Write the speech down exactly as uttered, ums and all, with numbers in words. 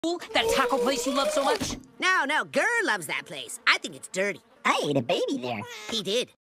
That taco place you love so much? No, no, Gurr loves that place. I think it's dirty. I ate a baby there. He did.